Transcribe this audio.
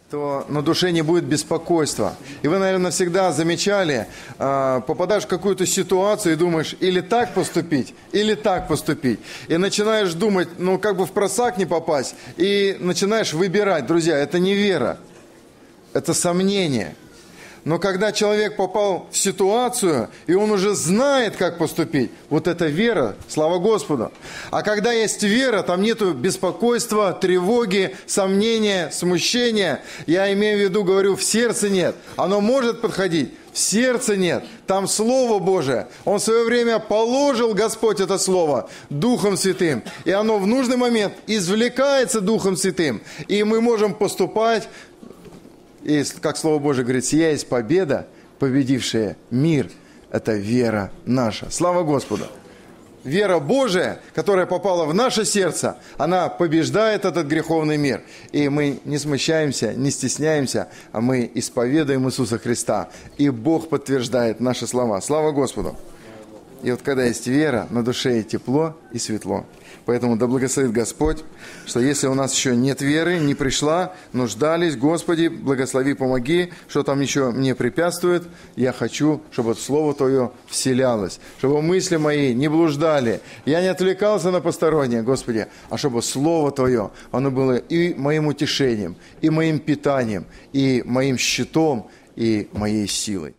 то на душе не будет беспокойства. И вы, наверное, всегда замечали, попадаешь в какую-то ситуацию и думаешь, или так поступить, или так поступить. И начинаешь думать, как бы в просак не попасть, и начинаешь выбирать. Друзья, это не вера, это сомнение. Но когда человек попал в ситуацию, и он уже знает, как поступить, вот это вера, слава Господу. А когда есть вера, там нету беспокойства, тревоги, сомнения, смущения. Я имею в виду, говорю, в сердце нет. Оно может подходить, в сердце нет. Там Слово Божие. Он в свое время положил, Господь, это Слово Духом Святым. И оно в нужный момент извлекается Духом Святым. И мы можем поступать. И, как Слово Божие говорит, сия есть победа, победившая мир. Это вера наша. Слава Господу! Вера Божия, которая попала в наше сердце, она побеждает этот греховный мир. И мы не смущаемся, не стесняемся, а мы исповедуем Иисуса Христа. И Бог подтверждает наши слова. Слава Господу! И вот когда есть вера, на душе и тепло, и светло. Поэтому да благословит Господь, что если у нас еще нет веры, не пришла, нуждались, Господи, благослови, помоги, что там еще мне препятствует. Я хочу, чтобы Слово Твое вселялось, чтобы мысли мои не блуждали. Я не отвлекался на постороннее, Господи, а чтобы Слово Твое, оно было и моим утешением, и моим питанием, и моим щитом, и моей силой.